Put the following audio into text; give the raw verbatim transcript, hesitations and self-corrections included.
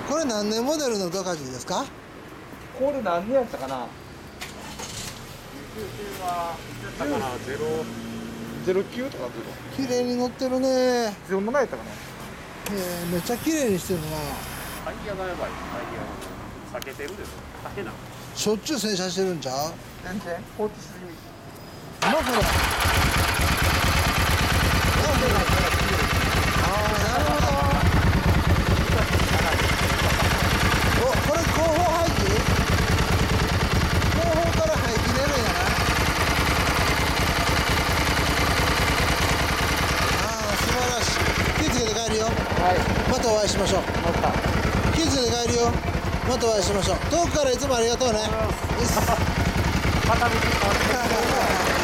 これ何年モデルのドカジーですか？ これ何年やったかな。 きゅうきゅうはいつやったかな。ゼロゼロきゅうとか綺麗に乗ってるね。 ゼロななやったかな。 えー、めっちゃ綺麗にしてるな。 タイヤがやばい。タイヤが避けてるでしょ。避けな。 しょっちゅう洗車してるんちゃう？ 全然放置しすぎ。 マフラー。ああ、なるほど。お、これ後方排気？後方から排気出るんやな。ああ、素晴らしい。気をつけて帰るよ。 はい。 またお会いしましょう。 また。 気をつけて帰るよ。またお会いしましょう。遠くからいつもありがとうね。 また見て。